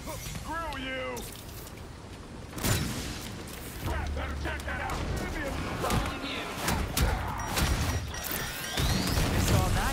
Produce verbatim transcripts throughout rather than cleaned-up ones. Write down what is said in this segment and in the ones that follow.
Screw you! Better check that out! Following you! It's all night.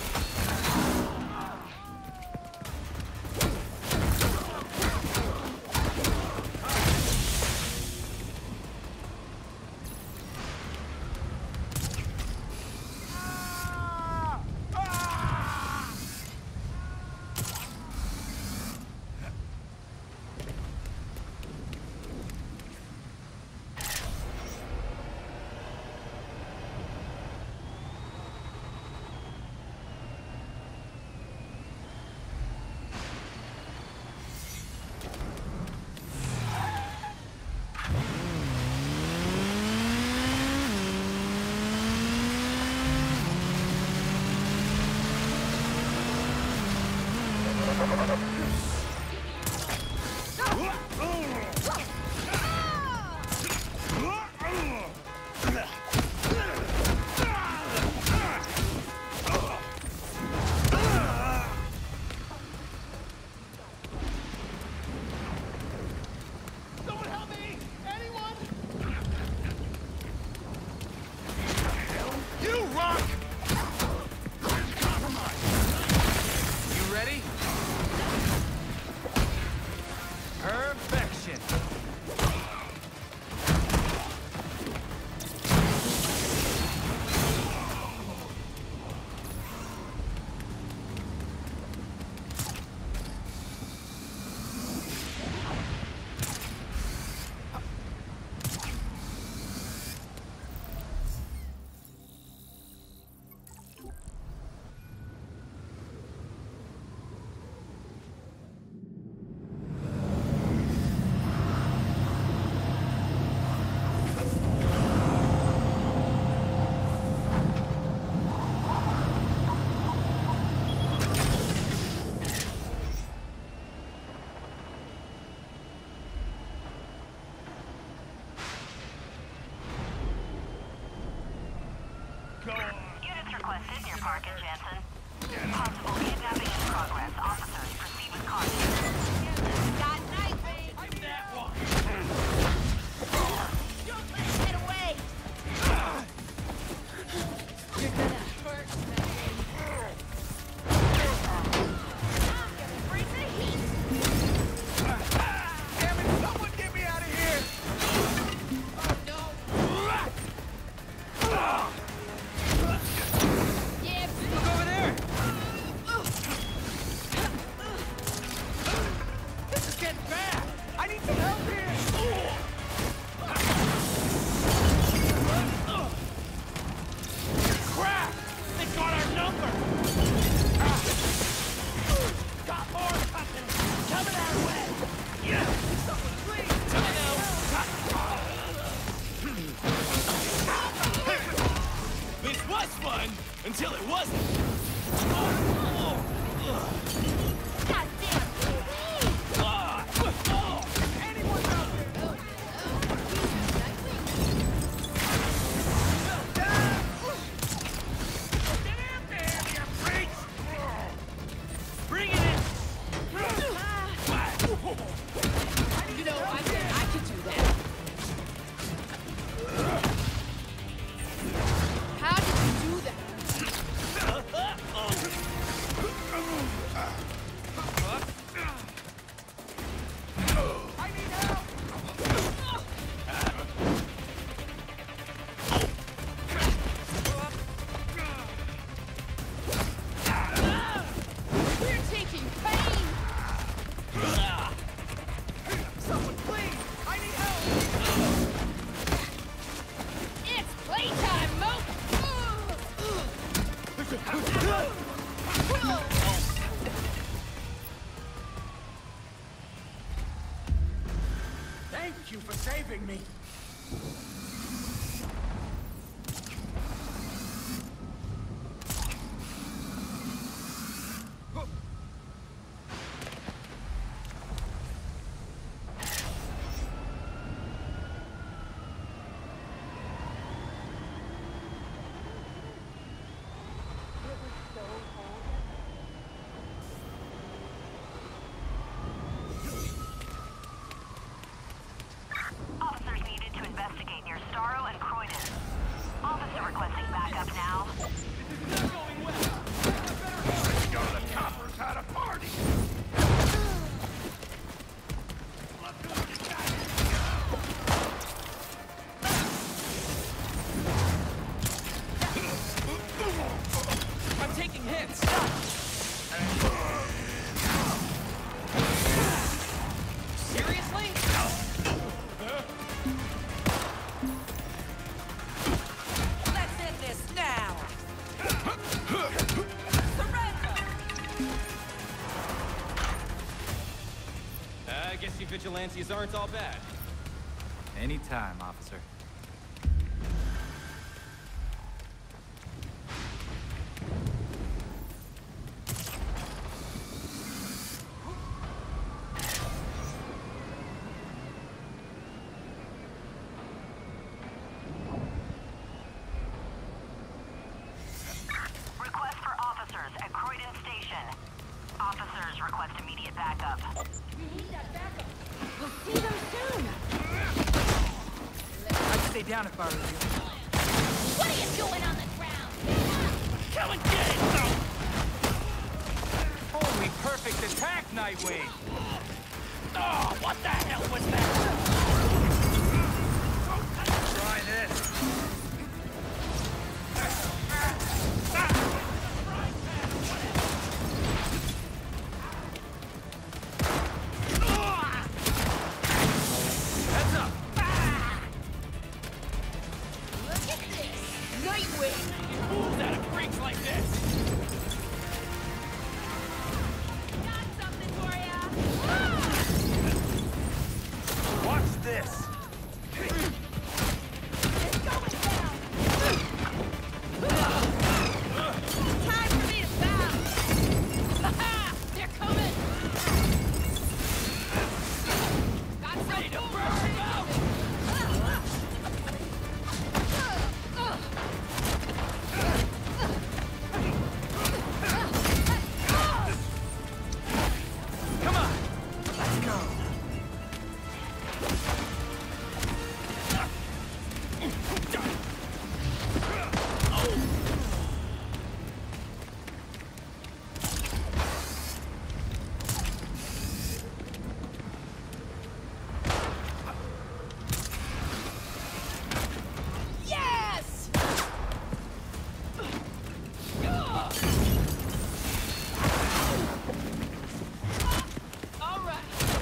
Units requested near Park and Jansen. Possible kidnapping in progress. Officers, proceed with caution. Got Nightwing! I'm that one! Get away! You're gonna hurt Nightwing. I'm gonna bring the heat! Damn it! Someone get me out of here! Oh no! Yeah, Look over there! This is getting bad! I need some help here! Crap! They got our number! Got more coming! Coming our way! Yeah! Someone please! This was fun until it wasn't! goddamn! Anyone out there? Get in there, you freaks! Bring it in! You know, I said I could do that. How did you do that? I need help! We're taking pain! Someone please! I need help! It's playtime, Moke! Thank you for saving me! I guess you vigilantes aren't all bad. Anytime, officer. Request for officers at Croydon Station. Officers request immediate backup. We need that backup. We'll see them soon. I'd stay down if I were you. What are you doing on the ground? Come and get it, though! Holy perfect attack, Nightwing! Oh, what the hell was that? Try this. Heads up! Look at this. Nightwing. Who's out of freaks like this? Got something for ya. Watch this! It's going down. Time for me to bounce. Ha-ha! They're coming. Got some Ready to food. burn him out! Come on! Let's go! Yes! All right.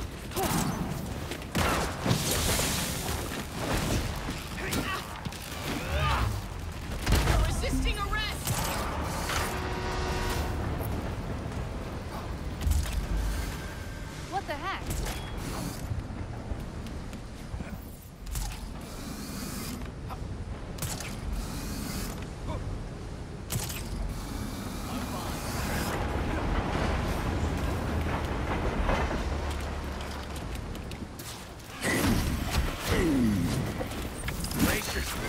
You're resisting arrest. What the heck? Brace yourself.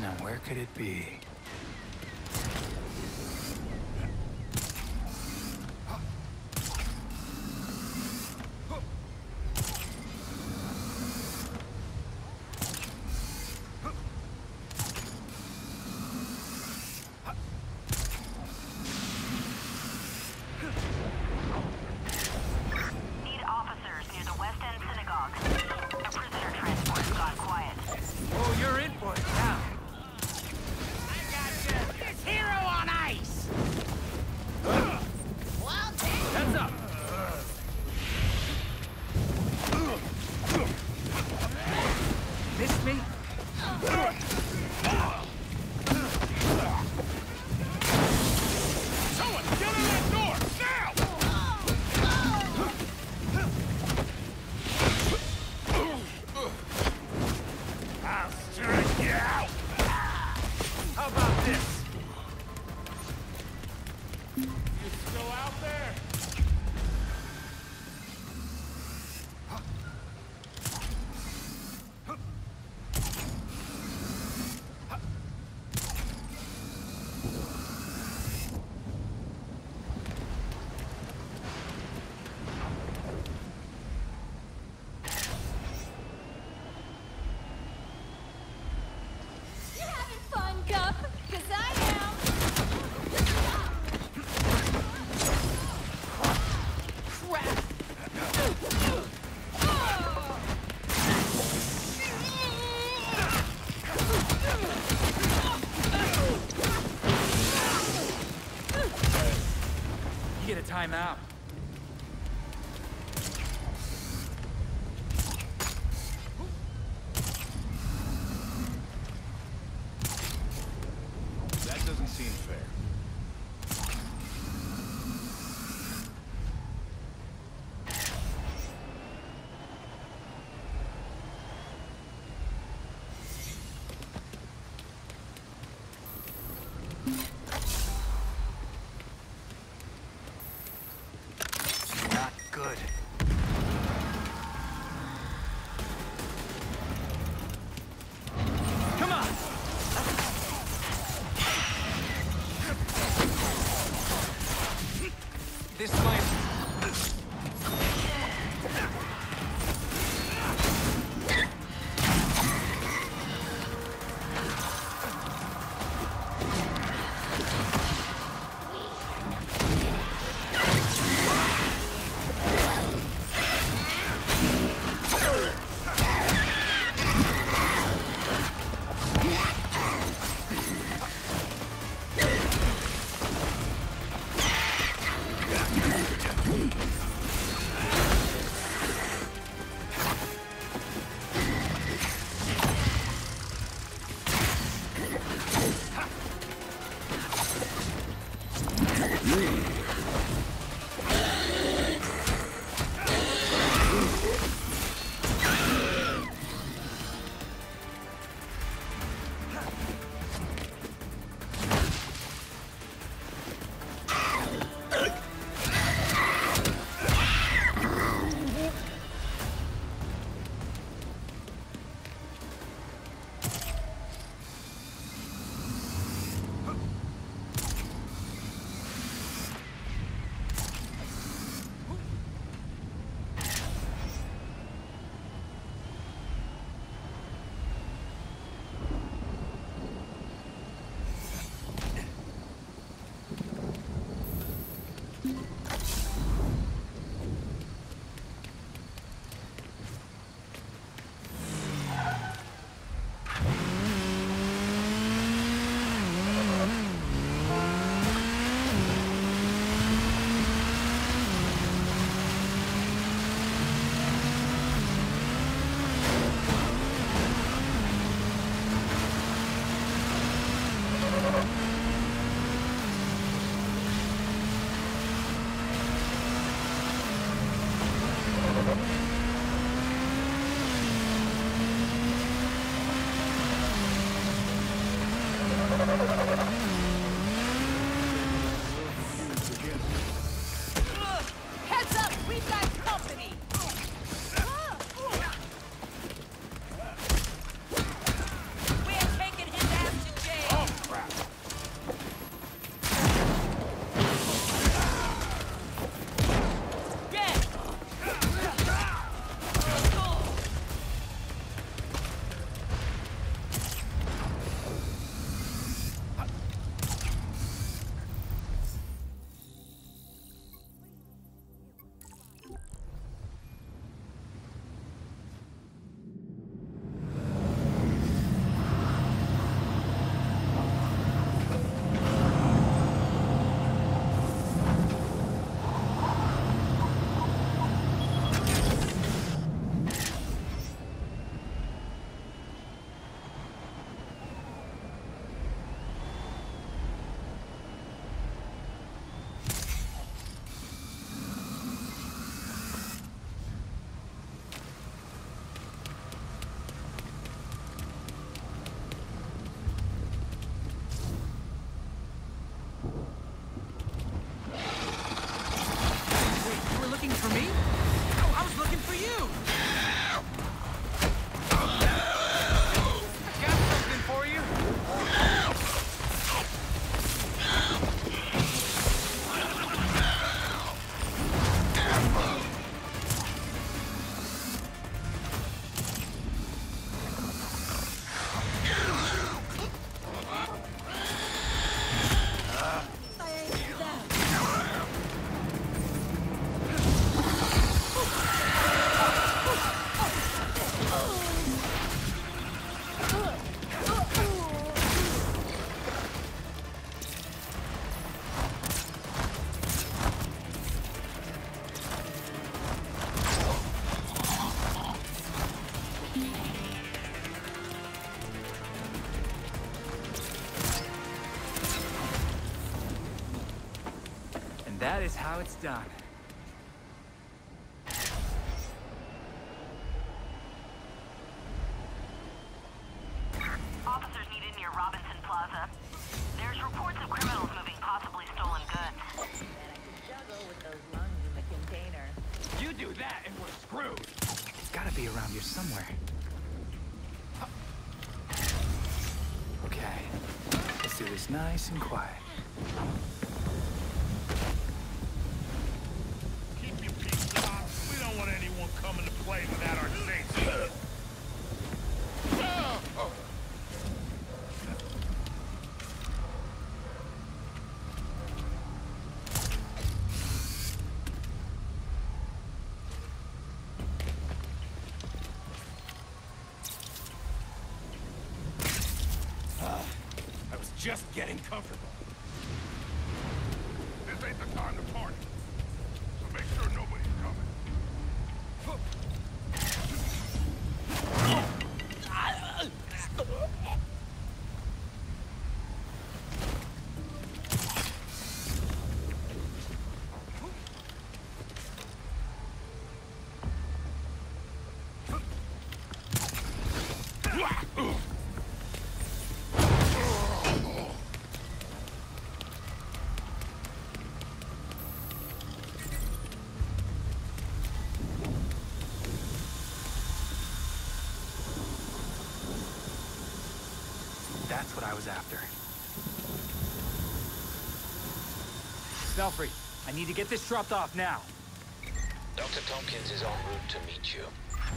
Now where could it be? Need officers near the West End Synagogue. A prisoner transport's gone quiet. Oh, you're in for it now. I got this hero on ice! Well, Heads up. Missed me? someone get in that door! Now! I'll strike you out! How about this? You still out there? You having fun, Gup? 'Cause I am. Crap. You get a timeout. That doesn't seem fair. Not good. Come on! This might... That is how it's done. Officers needed near Robinson Plaza. There's reports of criminals moving possibly stolen goods. Juggle with those lungs in the container. You do that and we're screwed. It's gotta be around here somewhere. Okay. Let's do this nice and quiet. Keep your peace, Doc. We don't want anyone coming to play without our safety. I was just getting comfortable. This ain't the time to party. So make sure nobody's coming. That's what I was after. Belfry, I need to get this dropped off now. Doctor Tompkins is en route to meet you.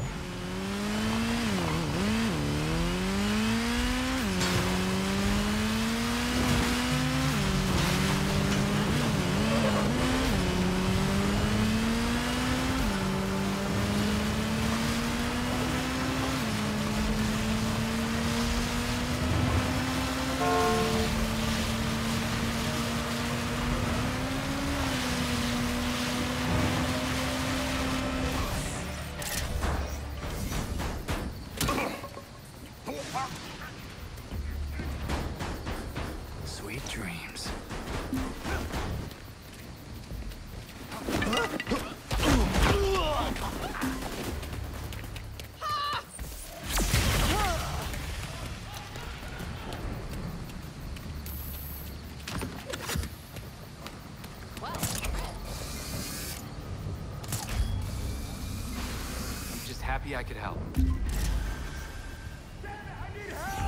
Sweet dreams. I'm just happy I could help. I need help!